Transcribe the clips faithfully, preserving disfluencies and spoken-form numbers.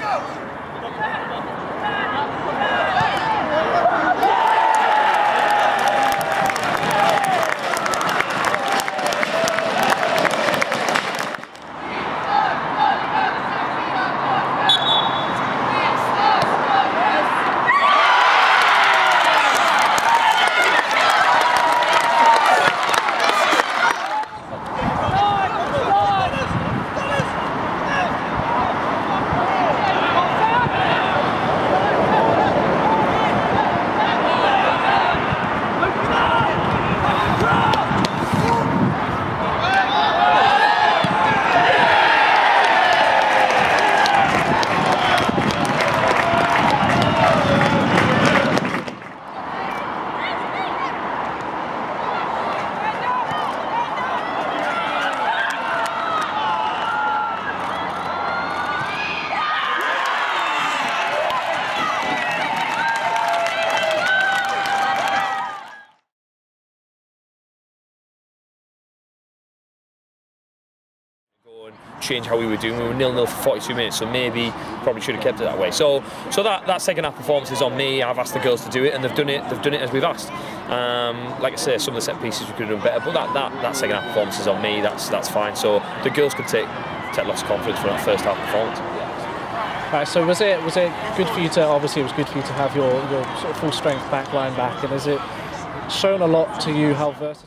Change how we were doing. We were nil nil for forty-two minutes, so maybe probably should have kept it that way. So, so that that second half performance is on me. I've asked the girls to do it, and they've done it. They've done it as we've asked. Um, like I say, some of the set pieces we could have done better, but that that that second half performance is on me. That's that's fine. So the girls could take take lots of confidence from that first half performance. Right. So was it was it good for you to obviously it was good for you to have your your sort of full strength back line back, and has it shown a lot to you how versatile?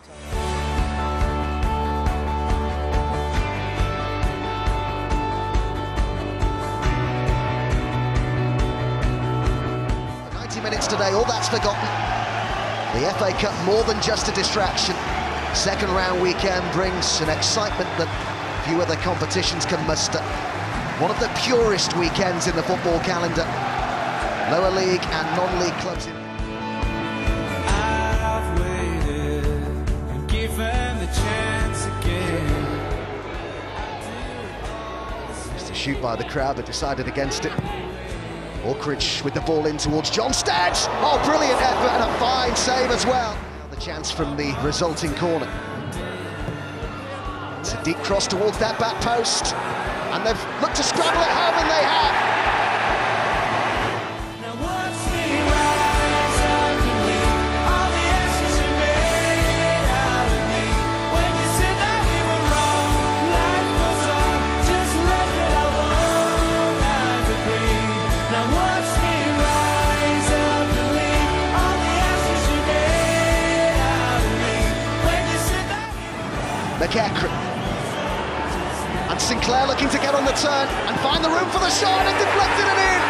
Minutes today, all that's forgotten. The F A Cup more than just a distraction. Second round weekend brings an excitement that few other competitions can muster. One of the purest weekends in the football calendar. Lower league and non-league clubs in. I've waited and given the chance again. Just a shoot by the crowd, but decided against it. Awkridge with the ball in towards Jonstead. Oh, brilliant effort and a fine save as well. The chance from the resulting corner. It's a deep cross towards that back post. And they've looked to scramble it home, and they have. McEachran. And Sinclair looking to get on the turn and find the room for the shot, and deflected it in.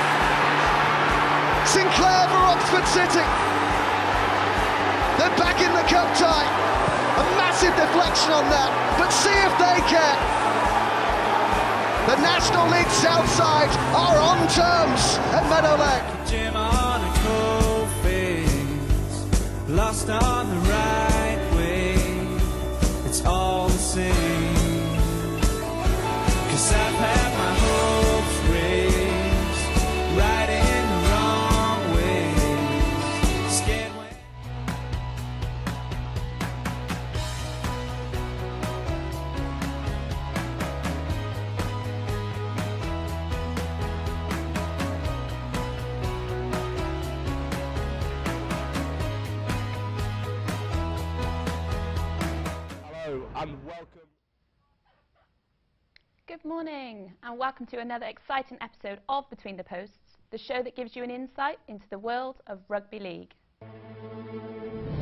Sinclair for Oxford City. They're back in the cup tie. A massive deflection on that, but see if they can. The National League South side are on terms at Meadow Lane. Jim on a cold face, lost on the right way. It's all the same, 'cause I've had my hopes raised right in the wrong ways. Scared when And welcome. Good morning and welcome to another exciting episode of Between the Posts, the show that gives you an insight into the world of rugby league.